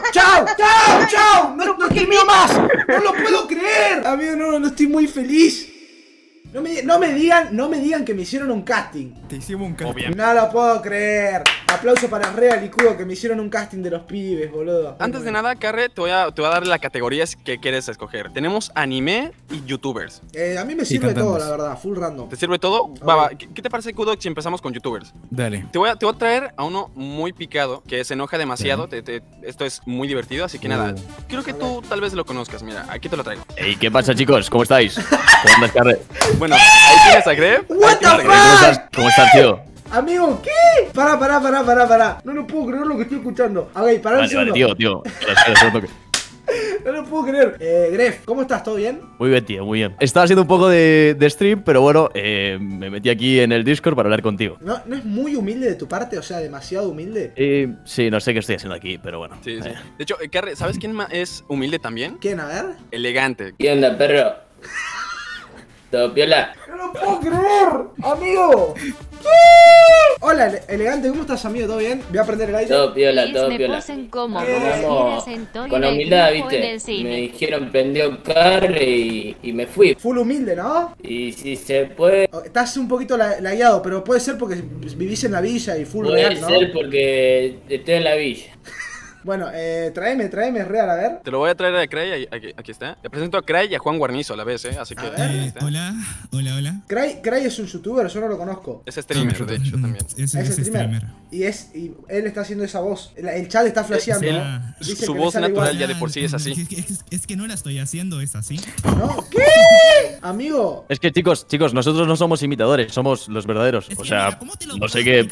¡Chao! ¡Chao! ¡Chao! ¡No streameo más! ¡No lo puedo creer! Amigo, no estoy muy feliz. No me digan que me hicieron un casting. Te hicimos un casting. No lo puedo creer. Aplauso para Real y Cudo que me hicieron un casting de los pibes, boludo. Antes de nada, Carre, te voy a dar las categorías que quieres escoger. Tenemos anime y youtubers. A mí me sirve todo, la verdad, full random. ¿Te sirve todo? Va. ¿Qué te parece, Cudo, si empezamos con youtubers? Dale. Te voy a traer a uno muy picado, que se enoja demasiado. Esto es muy divertido, así que nada. Creo que tú tal vez lo conozcas. Mira, aquí te lo traigo. Ey, ¿qué pasa, chicos? ¿Cómo estáis? ¿Cómo andas, Carre? Bueno, ahí tienes a Gref. What the fuck? ¿Cómo estás, tío? Amigo, ¿qué? Pará. No puedo creer lo que estoy escuchando. Ok, pará un segundo. Vale, tío. Espera, No lo puedo creer. Gref, ¿cómo estás? ¿Todo bien? Muy bien, tío, muy bien. Estaba haciendo un poco de stream, pero bueno, me metí aquí en el Discord para hablar contigo. ¿No es muy humilde de tu parte? O sea, demasiado humilde. Sí, no sé qué estoy haciendo aquí, pero bueno. Sí. De hecho, Carre, ¿sabes quién es humilde también? ¿Quién? A ver. Elegante. ¿Qué onda, perro? ¿Todo piola? ¡No lo puedo creer! ¡Amigo! Hola, Elegante, ¿cómo estás, amigo? ¿Todo bien? Voy a prender el aire. Todo piola. Vamos con humildad, viste. Me dijeron prendió car y me fui. Full humilde, ¿no? Y si se puede... Estás un poquito lagueado, pero puede ser porque vivís en la villa y full real, ¿no? Puede ser porque estoy en la villa. Bueno, tráeme Real, a ver. Te lo voy a traer a Cray, aquí está. Te presento a Cray y a Juan Guarnizo a la vez, así que... Hola. Cray es un youtuber, yo no lo conozco. Es streamer, de hecho, también. Es streamer. Y él está haciendo esa voz. El chat está flasheando. Su voz natural ya de por sí es así. Es que no la estoy haciendo, es así. ¿No? ¿Qué? Amigo. Es que, chicos, nosotros no somos imitadores, somos los verdaderos. O sea, no sé qué...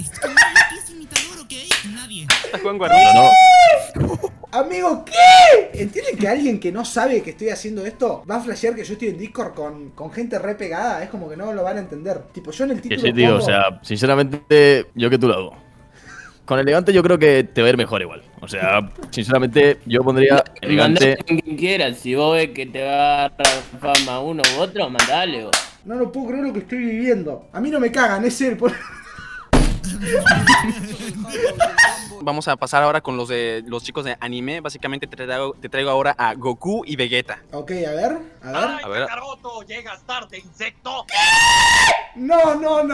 Juan Guarnizo. No. Amigo, ¿qué? ¿Entienden que alguien que no sabe que estoy haciendo esto va a flashear que yo estoy en Discord con gente re pegada? Es como que no lo van a entender. Tipo, yo en el título Que sí, tío, pongo... o sea, sinceramente, yo que tú lo hago. Con Elegante yo creo que te va a ir mejor igual. O sea, sinceramente, yo pondría Elegante... Mandale con quien quieras. Si vos ves que te va a dar fama uno u otro, mandale vos. No lo puedo creer lo que estoy viviendo. A mí no me cagan, es él. Vamos a pasar ahora con los chicos de anime. Básicamente te traigo ahora a Goku y Vegeta. Ok, a ver. ¡Ay, Kakaroto! ¡Llegas tarde, insecto! No.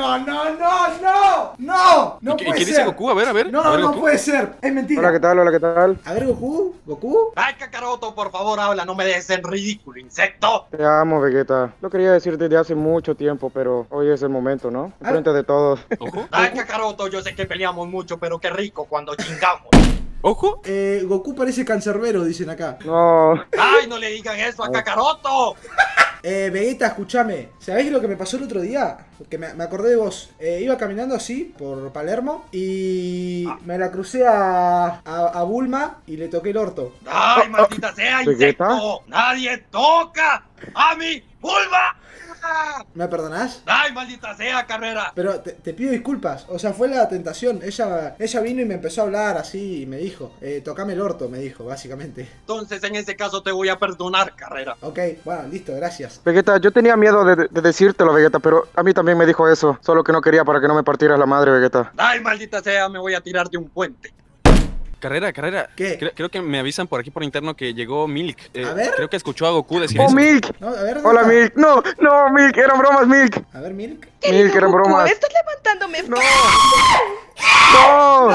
No puede ser. ¿Qué dice Goku? A ver. No puede ser. Es mentira. Hola, ¿qué tal? A ver, Goku. ¡Ay, Kakaroto, por favor, habla! ¡No me dejes en ridículo, insecto! Te amo, Vegeta. Lo quería decir desde hace mucho tiempo, pero hoy es el momento, ¿no? Enfrente de todos. ¡Ay, Kakaroto! Yo sé que peleamos mucho, pero qué rico cuando chingamos. Ojo. Goku parece cancerbero, dicen acá. No. ¡Ay, no le digan eso a Kakaroto! Vegeta, escúchame. ¿Sabés lo que me pasó el otro día? Que me acordé de vos. Iba caminando así por Palermo y me la crucé a Bulma y le toqué el orto. ¡Ay, maldita sea, insecto! ¡Nadie toca a mi Bulma! ¿Me perdonás? ¡Ay, maldita sea, Carrera! Pero te pido disculpas, o sea, fue la tentación. Ella vino y me empezó a hablar así y me dijo, tocame el orto, me dijo, básicamente. Entonces, en ese caso te voy a perdonar, Carrera. Ok, bueno, listo, gracias. Vegeta, yo tenía miedo de decírtelo, Vegeta, pero a mí también me dijo eso. Solo que no quería para que no me partieras la madre, Vegeta. ¡Ay, maldita sea, me voy a tirar de un puente! Carrera. ¿Qué? Creo que me avisan por aquí por interno que llegó Milk. A ver. Creo que escuchó a Goku decir ¡Oh, eso. Milk! No, a ver, ¡Hola, Milk! ¡No, Milk! ¡Eran bromas, Milk! A ver, Milk. Milk, eran bromas. Estás levantándome. ¡No! ¡No!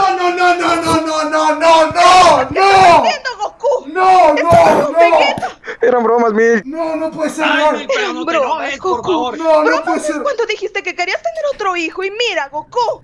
¡Haciendo Goku! ¡No! Eran bromas, Milk. No puede ser. ¡Ay, pero no te enojes, por favor! No puede ser. Cuando dijiste que querías tener otro hijo y mira, Goku.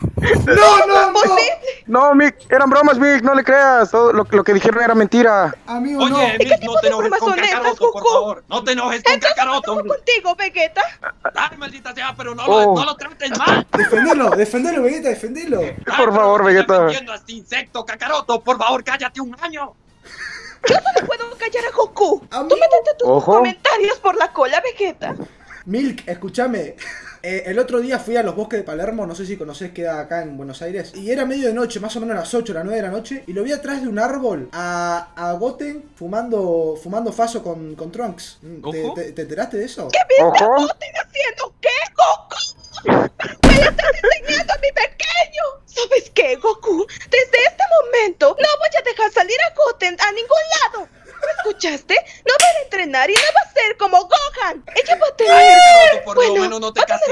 No, Milk, eran bromas, Milk, no le creas. Todo lo que dijeron era mentira. Amigo, Oye, ¿Y qué Milk, tipo no te de enojes bromas con son estas, Kakaroto, por Goku? favor. No te enojes con Kakaroto. Contigo, Vegeta. ¡Ay, maldita sea, pero no Oh. lo trates mal! Defendelo, Vegeta, defendelo. Ay, Por favor, pero Vegeta. estoy defendiendo a este insecto, Kakaroto. Por favor, cállate un año. Yo no le puedo callar a Goku. Amigo. Tú métete tus Ojo. comentarios por la cola, Vegeta. Milk, escúchame. El otro día fui a los bosques de Palermo, no sé si conocés, queda acá en Buenos Aires. Y era medio de noche, más o menos a las 8, las 9 de la noche. Y lo vi atrás de un árbol a Goten fumando faso con Trunks. ¿Te enteraste de eso? ¿Qué viste a Ojo. Goten haciendo? ¿Qué, Goku? ¡Me le estás enseñando a mi pequeño! ¿Sabes qué, Goku? Desde este momento no voy a dejar salir a Goten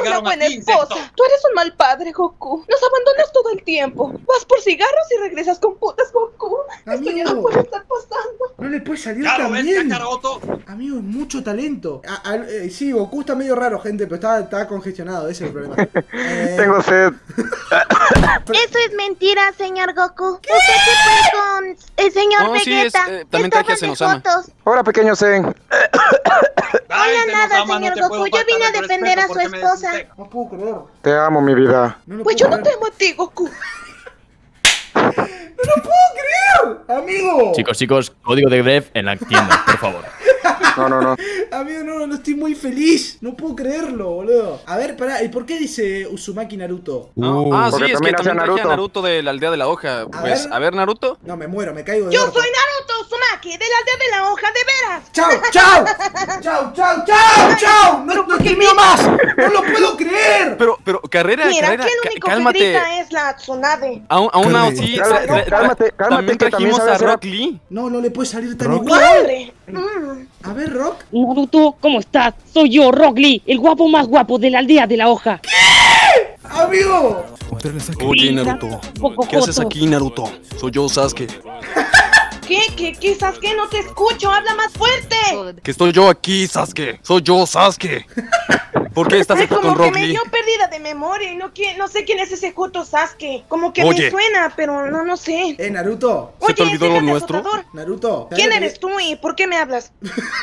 una buena esposa. Tú eres un mal padre, Goku. Nos abandonas todo el tiempo. Vas por cigarros y regresas con putas, Goku. Esto ya no puede estar pasando. No le puede salir tan bien. Amigo, es mucho talento. Sí, Goku está medio raro, gente, pero está congestionado, ese es el problema. Tengo sed. Eso es mentira, señor Goku. ¿Qué? Usted se fue con el señor Vegeta. Sí, también traje a Senosama. Hola, pequeño Zen. Hola, nada, señor Goku. Yo vine a defender a su esposa. No puedo creer. Te amo, mi vida. Pues yo no te amo a ti, Goku. ¡No lo puedo creer! ¡Amigo! Chicos, código de Gref en la tienda, por favor. No. Amigo, no estoy muy feliz. No puedo creerlo, boludo. A ver, pará, ¿y por qué dice Uzumaki Naruto? Sí, es que también traje a Naruto de la aldea de la hoja. Pues, a ver, Naruto. No, me muero, me caigo de Yo orto. soy Naruto Uzumaki, de la aldea de la hoja, de veras. ¡Chao! ¡No te mío más! ¡No lo puedo creer! Pero, Carrera, Mira, que el único cálmate. que grita es la Tsunade. Aún así, Cálmate, también que trajimos también a sabes Rock Lee. No le puede salir tan ¡Madre! igual. A ver, Rock. Naruto, ¿cómo estás? Soy yo, Rock Lee, el guapo más guapo de la aldea de la hoja. amigo. Oye, Naruto, ¿qué haces aquí, Naruto? Soy yo, Sasuke. ¿Qué, Sasuke? No te escucho, habla más fuerte. Que estoy yo aquí, Sasuke. Soy yo, Sasuke. ¿Por qué estás aquí con Como Rock que me Lee? dio pérdida de memoria y no sé quién es ese Joto Sasuke. Como que me suena, pero no sé. Naruto. ¿Se te olvidó lo nuestro? Azotador. Naruto. ¿Quién eres tú y por qué me hablas?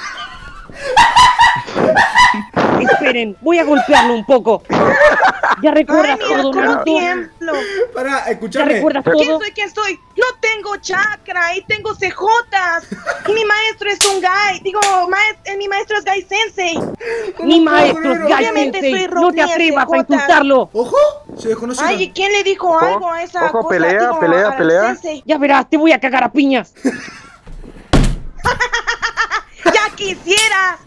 Esperen, voy a golpearlo un poco. ¿Ya recuerdas Ay, mira, todo, cómo Naruto? tiemblo. Pará, ¿Ya escuchame. recuerdas todo? ¿Quién soy? No tengo chakra y tengo cejotas. Y mi maestro es un Gai. Digo, mi maestro es Gai Sensei. Mi maestro es Gai Obviamente soy Sensei. Rock No te Lee, atrevas a CJ. insultarlo. Ojo, se desconoce. Ay, ¿y quién le dijo algo a esa ojo, cosa? pelea, Digo, pelea, al pelea. Sensei. Ya verás, te voy a cagar a piñas. ¡Ya quisieras!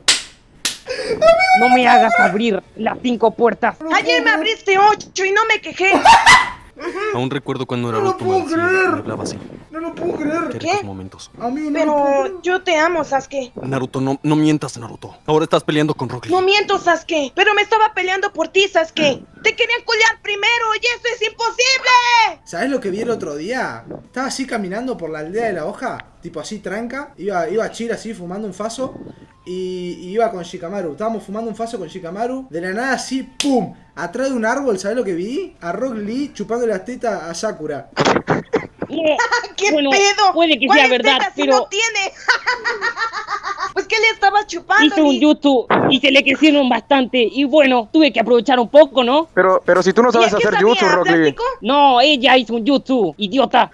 No me hagas abrir las 5 puertas. Ayer me abriste 8 y no me quejé. Aún recuerdo cuando No lo Naruto puedo me decía, creer. me hablaba así. No lo puedo creer. Qué ¿Qué? ricos momentos. Amigo, no lo puedo creer. Pero yo te amo, Sasuke. Naruto, no mientas, Naruto. Ahora estás peleando con Rock Lee. No miento, Sasuke. Pero me estaba peleando por ti, Sasuke. Te querían colear primero y eso es imposible. ¿Sabes lo que vi el otro día? Estaba así caminando por la aldea de la hoja, tipo así tranca, iba chill así fumando un faso y iba con Shikamaru. Estábamos fumando un faso con Shikamaru, de la nada así, ¡pum! Atrás de un árbol, ¿sabes lo que vi? A Rock Lee chupando las tetas a Sakura. ¿Qué Bueno, pedo? puede que ¿Cuáles sea verdad, tetas si pero- no tiene? Pues que le estaba chupando. Hice un jutsu y se le crecieron bastante. Y bueno, tuve que aprovechar un poco, ¿no? Pero si tú no sabes ¿Y a qué hacer sabía, jutsu, Rock Lee. plástico? No, ella hizo un jutsu, idiota.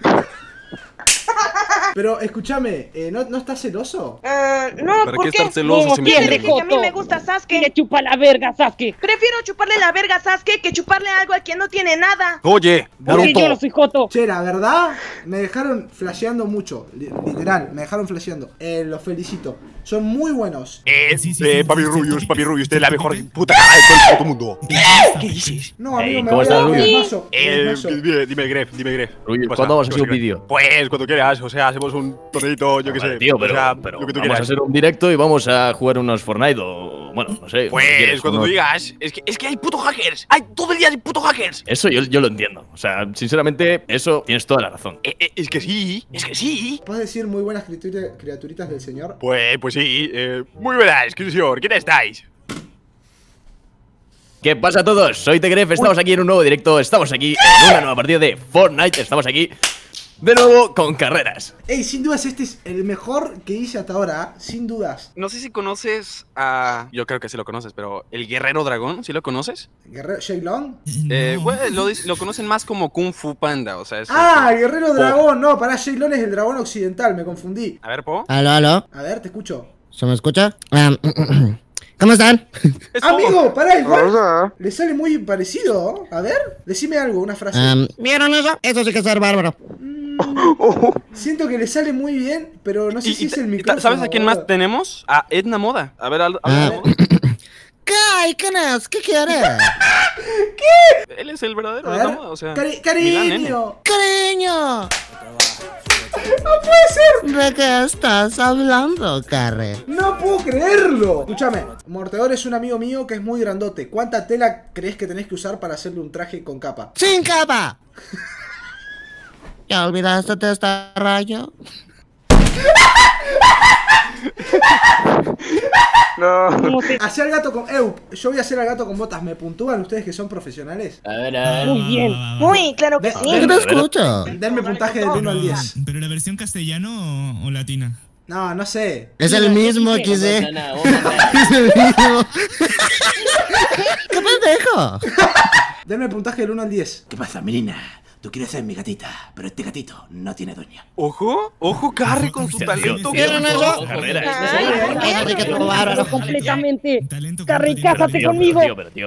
Pero escúchame, ¿no estás celoso? No, ¿Para ¿por qué qué? estar celoso No, si me ¿Quién tiene quieres? dice que a mí Joto. me gusta Que le Sasuke? chupa la verga, Sasuke. Prefiero chuparle la verga a Sasuke que chuparle algo a quien no tiene nada. Oye, Porque yo no Naruto. soy Joto. Che, la verdad, me dejaron flasheando mucho, literal, me dejaron flasheando. Los felicito, son muy buenos. Papi Rubius, usted es la mejor puta cara de todo el puto mundo. ¿Qué dices? No, amigo, Ey, me ¿cómo voy estás, a Rubius? desmayo. Dime, Gref. Rubius, ¿Qué pasa? ¿cuándo vamos a ¿Qué hacer un pasa? vídeo? Pues cuando quieras, o sea, hacemos un torneito, yo qué sé. Vale, tío, pero o sea, pero lo que tú vamos quieras. a hacer un directo y vamos a jugar unos Fortnite o... Bueno, no sé. Pues si quieres, cuando tú unos- digas, es que hay putos hackers. Todo el día hay putos hackers. Eso yo lo entiendo. O sea, sinceramente, eso tienes toda la razón. Es que sí. ¿Puedes decir muy buenas criaturitas del señor? Pues sí, muy buenas, ¿qué señor? ¿Quién estáis? ¿Qué pasa a todos? Soy Tegref, estamos aquí en un nuevo directo, estamos aquí en una nueva partida de Fortnite, estamos aquí de nuevo con carreras. Ey, sin dudas este es el mejor que hice hasta ahora, sin dudas. No sé si conoces a... Yo creo que sí lo conoces, pero el Guerrero Dragón, ¿sí lo conoces? Guerrero Shailong. Bueno, lo conocen más como Kung Fu Panda, o sea, es... Ah, Guerrero Dragón, no, pará, Shailong es el dragón occidental, me confundí. A ver, Po. Aló. A ver, te escucho. ¿Se me escucha? ¿Cómo están? Es Po. Amigo, pará, igual. Rosa. Le sale muy parecido. A ver, decime algo, una frase. ¿Vieron eso? Eso sí que es ser bárbaro. Siento que le sale muy bien, pero no sé si es el y micrófono. ¿Sabes a quién más boludo. tenemos? A Edna Moda. A ver, habla de Moda. ¿Quién es? ¿Qué quiere? Él es el verdadero A Edna ver, Moda, o sea... cariño. ¡Cariño! ¡No puede ser! ¿De qué estás hablando, Carre? ¡No puedo creerlo! Escúchame, Mortador es un amigo mío que es muy grandote. ¿Cuánta tela crees que tenés que usar para hacerle un traje con capa? ¡Sin capa! ¿Ya olvidaste de este rayo? No. Hacé al gato con... yo voy a hacer al gato con botas. ¿Me puntúan ustedes que son profesionales? A ver. Muy bien. Uy, claro que sí. ¿Qué te escucho? Denme puntaje del 1 al 10. ¿Pero la versión castellano o latina? No sé. Es el mismo, XD. Es el mismo. ¿Qué pendejo? Denme puntaje del 1 al 10. ¿Qué pasa, Melina? Tú quieres ser mi gatita, pero este gatito no tiene dueña. Ojo, Carre con su talento. ¿Quieren eso? Ay, que tú bárbaro completamente. Carre, cásate conmigo. Tío.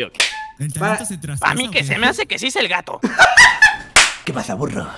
A mí que se me hace que sí es el gato. ¿Qué pasa, burro?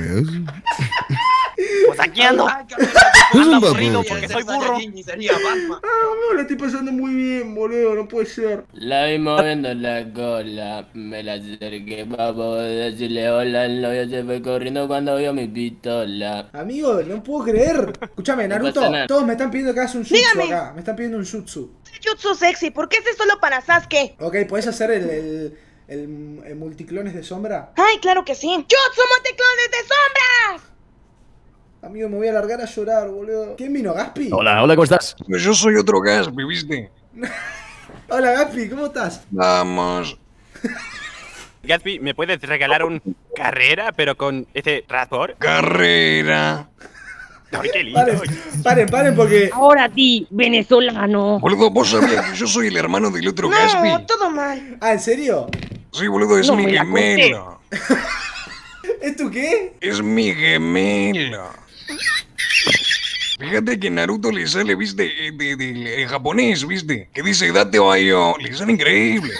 Pues aquí ando. Ando aburrido porque soy burro. No, lo estoy pasando muy bien, boludo. No puede ser. La vi moviendo la cola, me la acerqué para poder decirle hola. El novio se fue corriendo cuando vio mi pistola. Amigo, no puedo creer. Escúchame, Naruto, todos me están pidiendo que hagas un jutsu acá. Me están pidiendo un jutsu. Jutsu sexy, ¿por qué es solo para Sasuke? Ok, ¿podés hacer el multiclones de sombra? Ay, claro que sí. ¡Jutsu multiclones de sombra! Amigo, me voy a largar a llorar, boludo. ¿Quién vino, Gaspi? Hola, ¿cómo estás? Pues yo soy otro Gaspi, ¿viste? Hola, Gaspi, ¿cómo estás? Vamos. Gatsby, ¿me puedes regalar un carrera, pero con ese rapor? Carrera. Ay, qué lindo. Paren, porque... Ahora ti, venezolano. Boludo, vos sabías que yo soy el hermano del otro Gaspi. No, todo mal. Ah, ¿en serio? Sí, boludo, es mi gemelo. ¿Es tu qué? Es mi gemelo. Fíjate que Naruto le sale, viste, de japonés, viste, que dice date bayo, le sale increíble.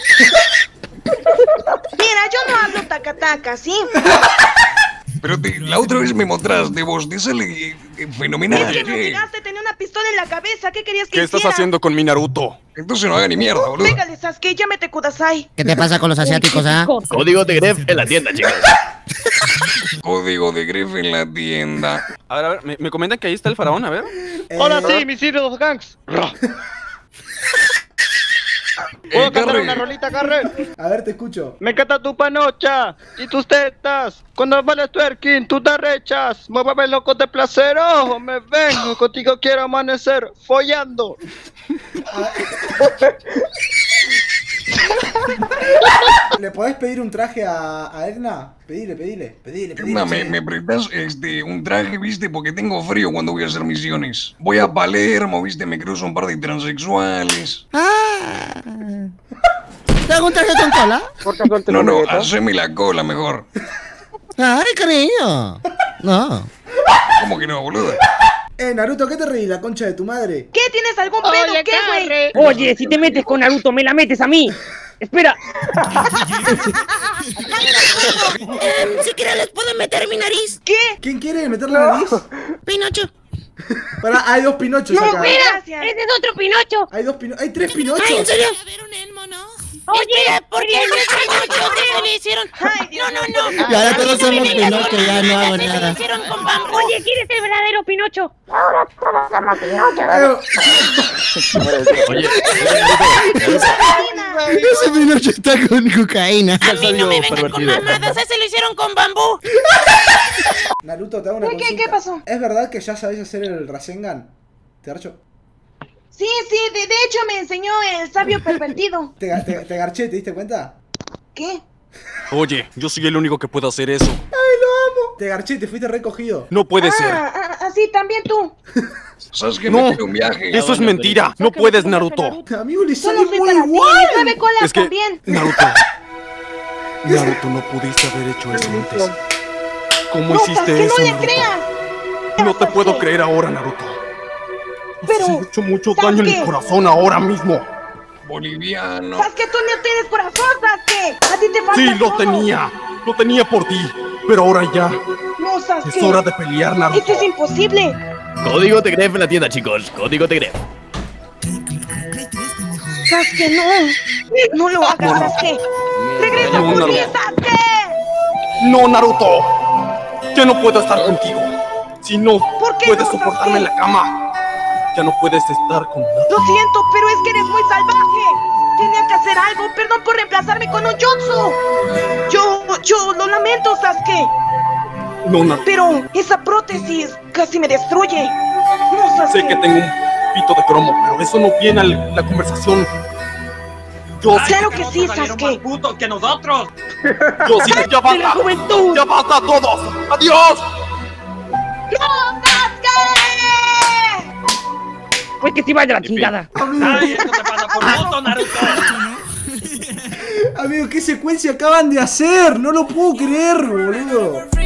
Mira, yo no hablo taca-taca, ¿sí? Pero la otra vez me mostraste vos, te sale fenomenal. Es que no llegaste, tenía una pistola en la cabeza, ¿qué querías que hiciera? ¿Qué estás haciendo con mi Naruto? Entonces no haga ni mierda, boludo. Pégale, Sasuke, llámete Kudasai. ¿Qué te pasa con los asiáticos, ah? Código de Gref en la tienda, chicos. Código de Gref en la tienda. A ver, me comentan que ahí está el faraón, a ver. Hola, sí, mis ídolos gangs. ¿Puedo cantar una rolita, Carre? A ver, te escucho. Me encanta tu panocha y tus tetas. Cuando vales twerking, tú te rechas. Muévame loco de placer, ojo, me vengo. Contigo quiero amanecer follando. ¿Le podés pedir un traje a Edna? Pedile. ¿Me prestas un traje, viste? Porque tengo frío cuando voy a hacer misiones. Voy a Palermo, viste, me cruzo un par de transexuales. ¿Te hago un traje con cola? No, haceme la cola mejor. Ay, cariño. No. ¿Cómo que no, boludo? Naruto, ¿qué te reí? La concha de tu madre. ¿Qué? ¿Tienes algún pedo? ¿Qué, güey? Oye, si te metes con Naruto, me la metes a mí. Espera. Si quieres les puedo meter mi nariz. ¿Qué? ¿Quién quiere meter la nariz? Pinocho. Hay dos Pinochos acá. No, mira, ese es otro Pinocho. Hay tres Pinochos. Ay, ¿en serio? Oye, ¿por qué no le hicieron? No. Y ahora todos somos Pinocho, ya no hago nada. Oye, ¿quién es el verdadero Pinocho? Ahora todos somos Pinocho. Oye, ese Pinocho está con cocaína. A mí no me vengan con mamadas, ese lo hicieron con bambú. Naruto, te hago una consulta. ¿Qué pasó? ¿Es verdad que ya sabés hacer el Rasengan? ¿Te garcho? Sí, de hecho me enseñó el sabio pervertido. Te garché, ¿te diste cuenta? ¿Qué? Oye, yo soy el único que puede hacer eso. ¡Ay, lo amo! Te garché, te fuiste recogido. No puede ser. Así también tú. ¿Sabes que no, me quiero un viaje? Eso es mentira. No puedes, Naruto. Amigo, le sale muy igual. Sabe cola es que, también. Naruto, no pudiste haber hecho eso antes. ¿Cómo hiciste eso, no le Naruto? creas. No te puedo creer ahora, Naruto. Pero has hecho mucho daño en mi corazón ahora mismo. Boliviano. Sasuke, tú no tienes corazón, Sasuke. A ti te falta Sí, lo todo. tenía. Lo tenía por ti. Pero ahora ya. No, Sasuke. Es hora de pelear, Naruto. Esto es imposible. Código de Gref en la tienda, chicos. Código de Gref. Sasuke, no. No lo hagas, Sasuke. Regresa por mí, Sasuke. No, Naruto. Ya no puedo estar contigo. Si no ¿Por qué puedes no, soportarme en la cama, ya no puedes estar con nadie. Lo siento, pero es que eres muy salvaje. Tenía que hacer algo. Perdón por reemplazarme con un jutsu. Yo lo lamento, Sasuke. No, Naruto. Pero esa prótesis casi me destruye. No, Sasuke. Sé que tengo un pito de cromo, pero eso no viene a la conversación. Yo sí. Claro que sí, Sasuke. Más putos que nosotros. Yo sí, ya basta. Ya basta a todos. Adiós. ¡No, Sasuke! Pues que se vaya la chingada. Ay, esto te pasa por moto, Naruto. Amigo, ¿qué secuencia acaban de hacer? No lo puedo creer, boludo.